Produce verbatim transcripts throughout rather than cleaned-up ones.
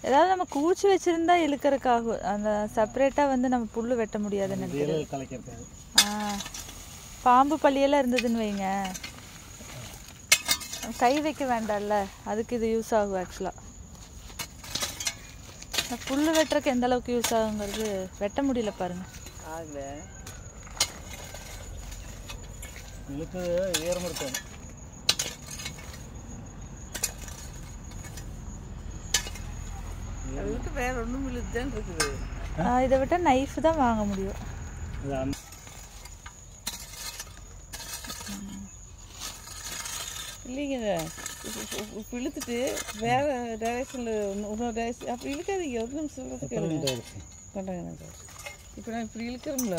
ஏதாவது நம்ம கூச்சி வச்சிருந்தா இழுக்கிறதுக்காகும். அந்த செப்பரேட்டாக வந்து நம்ம புல் வெட்ட முடியாதுன்னு நினைக்கிறேன். ஆ பாம்பு பள்ளியெல்லாம் இருந்ததுன்னு வைங்க, கை வைக்க வேண்டாம்ல, அதுக்கு இது யூஸ் ஆகும். ஆக்சுவலாக புல் வெட்டுறதுக்கு எந்த அளவுக்கு யூஸ் ஆகுங்கிறது வெட்ட முடியல பாருங்க. அதில் இழுத்து ஈரம் இருக்கும். இழுத்து வேற ஒன்றும் இழுத்துதான் இருக்குது. இதை விட்ட நைஃப் தான் வாங்க முடியும். இல்லைங்க, இப்போ இழுத்துட்டு வேற டைரக்ஷனில் இன்னொரு டைரக்ஷன் அப்போ இழுக்காதீங்க. ஒரு நிமிஷம் பண்ணுறாங்க. இப்போ நான் இப்படி இழுக்கிறோம்ல,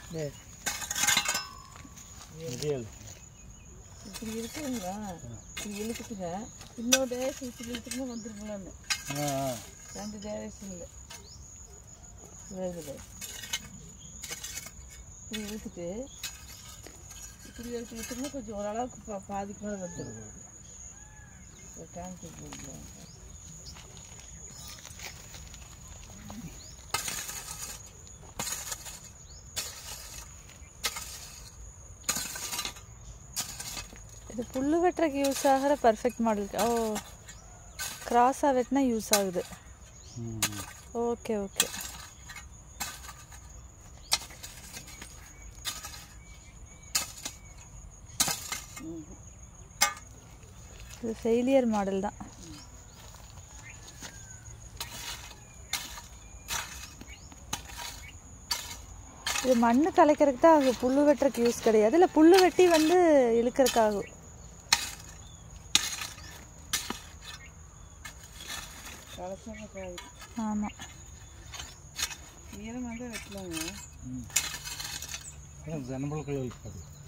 இப்படி இருக்குங்களா, இப்படி இழுத்துட்டுங்க இன்னொரு டைரக்ஷன் இப்படி இழுத்துட்டுனா வந்துருங்களான்னு. ரெண்டு டைரக்ஷனில் வருது. இப்படி இழுத்துட்டு இப்படி எடுத்து இழுத்துனா கொஞ்சம் ஓரளவுக்கு பா பாதிக்கு மேலே வந்துடுது. ஒரு டேங்க் போடுவோம். இது புல்லு வெட்டுறதுக்கு யூஸ் ஆகிற பர்ஃபெக்ட் மாடல். ஓ, கிராஸாக வெட்டினா யூஸ் ஆகுது. Okay okay. இது ஃபெயிலியர் மாடல் தான். இது மண்ணு கலைக்கிறதுக்கு தான் ஆகும், புல்லு வெட்டுறதுக்கு யூஸ் கிடையாது. இல்லை புல்லு வெட்டி வந்து இழுக்கிறதுக்கு ஆகும். ஆமாம், ஈரமாக தான் வெட்டலாங்க. ஜனபல் கலர்